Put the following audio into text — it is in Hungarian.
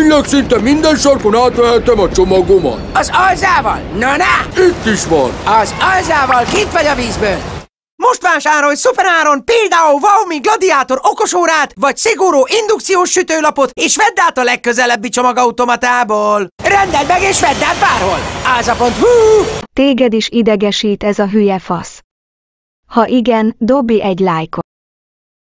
Tényleg szinte minden sarkon átvehettem a csomagomat. Az alzával? Na! Itt is van. Az alzával kint vagy a vízből. Most vásárolj szuperáron például Xiaomi Gladiator okosórát, vagy szigorú indukciós sütőlapot, és vedd át a legközelebbi csomagautomatából. Rendeld meg és vedd át bárhol. Alza.hu. Téged is idegesít ez a hülye fasz? Ha igen, dobj egy lájkot.